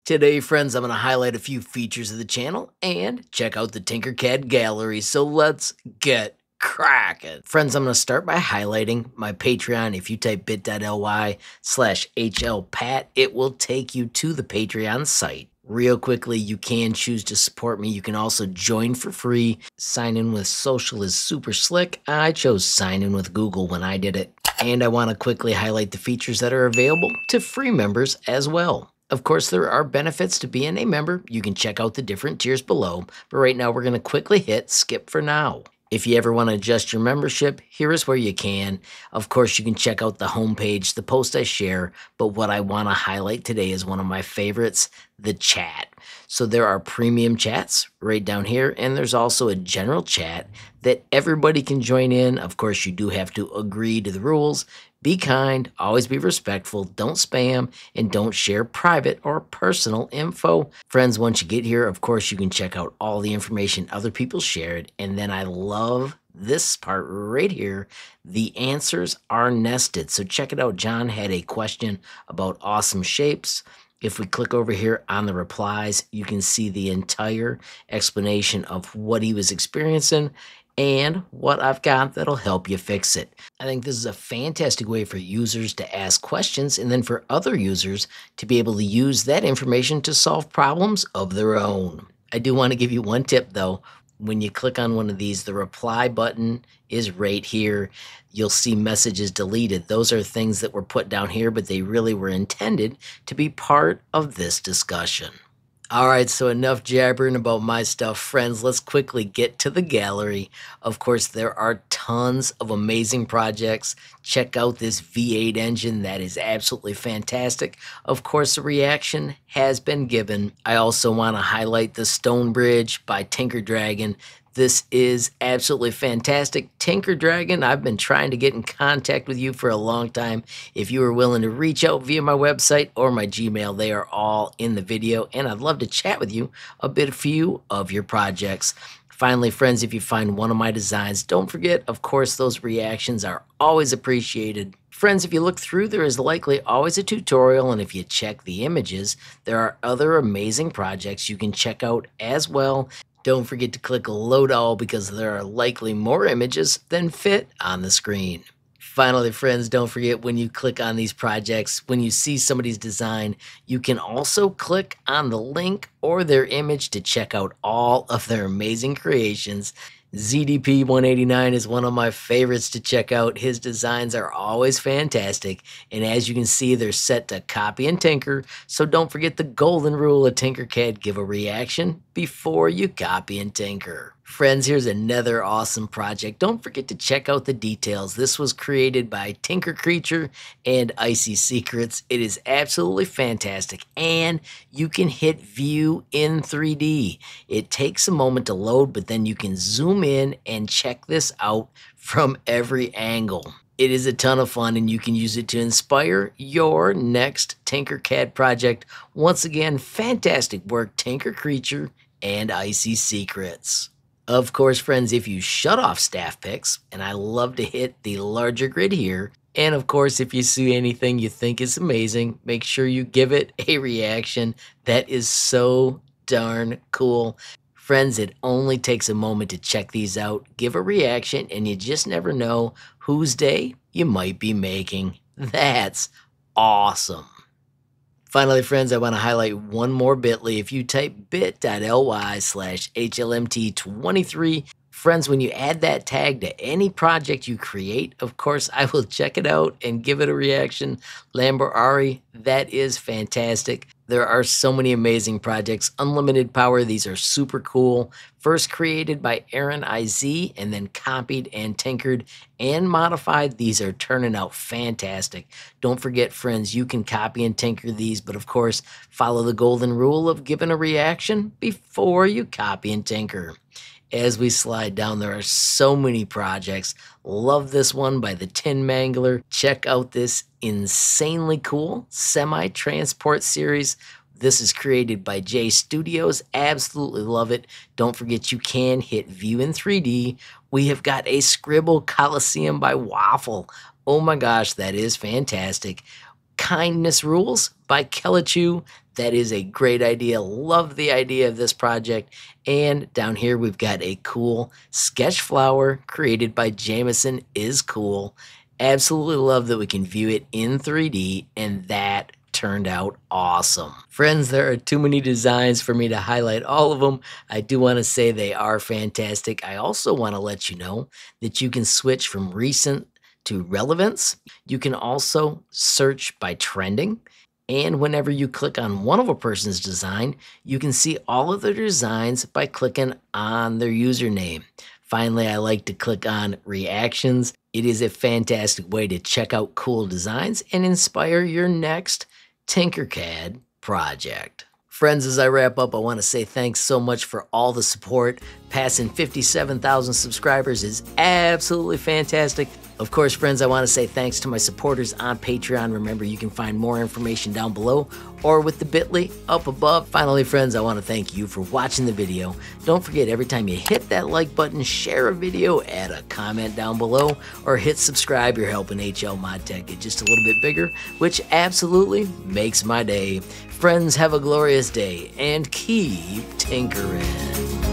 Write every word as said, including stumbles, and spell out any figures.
Today, friends, I'm going to highlight a few features of the channel and check out the Tinkercad gallery. So let's get cracking. Friends, I'm going to start by highlighting my Patreon. If you type bit.ly slash HLPat, it will take you to the Patreon site. Real quickly, you can choose to support me. You can also join for free. Sign in with social is super slick. I chose sign in with Google when I did it. And I want to quickly highlight the features that are available to free members as well. Of course, there are benefits to being a member. You can check out the different tiers below, but right now we're going to quickly hit skip for now. If you ever want to adjust your membership, here is where you can. Of course, you can check out the homepage, the post I share, but what I want to highlight today is one of my favorites, the chat. So there are premium chats right down here, and there's also a general chat that everybody can join in. Of course, you do have to agree to the rules. Be kind, always be respectful, don't spam, and don't share private or personal info. Friends, once you get here, of course, you can check out all the information other people shared. And then I love this part right here. The answers are nested. So check it out. John had a question about awesome shapes. If we click over here on the replies, you can see the entire explanation of what he was experiencing and what I've got that'll help you fix it. I think this is a fantastic way for users to ask questions and then for other users to be able to use that information to solve problems of their own. I do want to give you one tip though. When you click on one of these, the reply button is right here. You'll see messages deleted. Those are things that were put down here, but they really were intended to be part of this discussion. All right, so enough jabbering about my stuff, friends. Let's quickly get to the gallery. Of course, there are tons of amazing projects. Check out this V eight engine. That is absolutely fantastic. Of course, the reaction has been given. I also want to highlight the Stone Bridge by Tinker Dragon. This is absolutely fantastic. Tinker Dragon, I've been trying to get in contact with you for a long time. If you are willing to reach out via my website or my Gmail, they are all in the video, and I'd love to chat with you a bit, a few of your projects. Finally, friends, if you find one of my designs, don't forget, of course, those reactions are always appreciated. Friends, if you look through, there is likely always a tutorial, and if you check the images, there are other amazing projects you can check out as well. Don't forget to click load all because there are likely more images than fit on the screen. Finally, friends, don't forget when you click on these projects, when you see somebody's design, you can also click on the link or their image to check out all of their amazing creations. Z D P one eighty-nine is one of my favorites to check out. His designs are always fantastic, and as you can see, they're set to copy and tinker, so don't forget the golden rule of Tinkercad: give a reaction before you copy and tinker. Friends, here's another awesome project. Don't forget to check out the details. This was created by Tinker Creature and Icy Secrets. It is absolutely fantastic, and you can hit view in three D. It takes a moment to load, but then you can zoom in and check this out from every angle. It is a ton of fun, and you can use it to inspire your next Tinkercad project. Once again, fantastic work, Tinker Creature and Icy Secrets. Of course, friends, if you shut off staff picks, and I love to hit the larger grid here, and of course, if you see anything you think is amazing, make sure you give it a reaction. That is so darn cool. Friends, it only takes a moment to check these out, give a reaction, and you just never know whose day you might be making. That's awesome. Finally, friends, I want to highlight one more bit dot L Y. If you type bit.ly slash H L M T twenty-three, friends, when you add that tag to any project you create, of course, I will check it out and give it a reaction. Lambo Ari, that is fantastic. There are so many amazing projects. Unlimited Power, these are super cool. First created by Aaron I Z and then copied and tinkered and modified. These are turning out fantastic. Don't forget, friends, you can copy and tinker these, but of course, follow the golden rule of giving a reaction before you copy and tinker. As we slide down, there are so many projects. Love this one by the Tin Mangler. Check out this insanely cool semi-transport series. This is created by J Studios. Absolutely love it. Don't forget you can hit view in three D. We have got a Scribble Coliseum by Waffle. Oh my gosh, that is fantastic. Kindness Rules by Kelichu. That is a great idea. Love the idea of this project. And down here we've got a cool sketch flower created by Jameson is Cool. Absolutely love that we can view it in three D, and that turned out awesome. Friends, there are too many designs for me to highlight all of them. I do want to say they are fantastic. I also want to let you know that you can switch from recent to relevance. You can also search by trending. And whenever you click on one of a person's design, you can see all of their designs by clicking on their username. Finally, I like to click on reactions. It is a fantastic way to check out cool designs and inspire your next Tinkercad project. Friends, as I wrap up, I want to say thanks so much for all the support. Passing fifty-seven thousand subscribers is absolutely fantastic. Of course, friends, I want to say thanks to my supporters on Patreon. Remember, you can find more information down below or with the bit dot L Y up above. Finally, friends, I want to thank you for watching the video. Don't forget, every time you hit that like button, share a video, add a comment down below, or hit subscribe. You're helping HLModTech get just a little bit bigger, which absolutely makes my day. Friends, have a glorious day and keep tinkering.